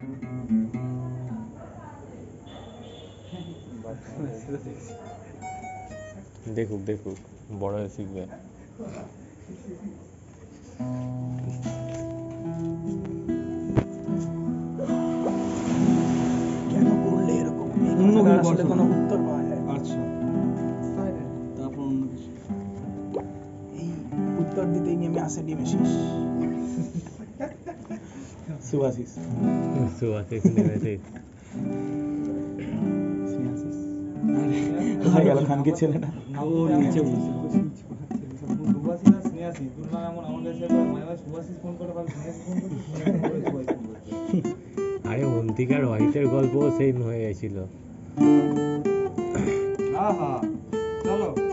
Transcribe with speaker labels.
Speaker 1: দেখুক দেখুক বড় হয়ে শিখবে।
Speaker 2: কেন করলে এরকম? আসলে কোনো উত্তর পাওয়া যায়। আচ্ছা, তারপর অন্য কিছু। এই উত্তর দিতেই নেমে আসে ডিমেশিস। সুভাষিস
Speaker 1: নেমেছিস
Speaker 2: কোথায় গেল খানকে ছেলেটা?
Speaker 3: ও নিচে বসে
Speaker 1: আরে অন্তিকার হোয়াইটের গল্প সেম হয়ে গেছিল।
Speaker 3: চলো